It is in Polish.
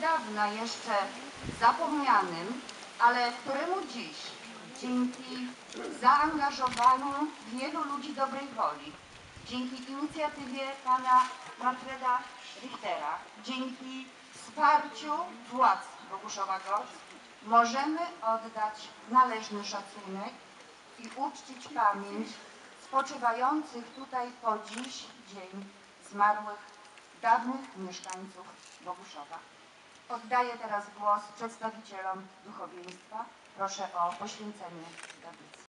niedawna jeszcze zapomnianym, ale któremu dziś dzięki zaangażowaniu wielu ludzi dobrej woli, dzięki inicjatywie pana Manfreda Richtera, dzięki wsparciu władz Boguszova-Gorz możemy oddać należny szacunek i uczcić pamięć spoczywających tutaj po dziś dzień zmarłych dawnych mieszkańców Boguszowa. Oddaję teraz głos przedstawicielom duchowieństwa. Proszę o poświęcenie tablicy.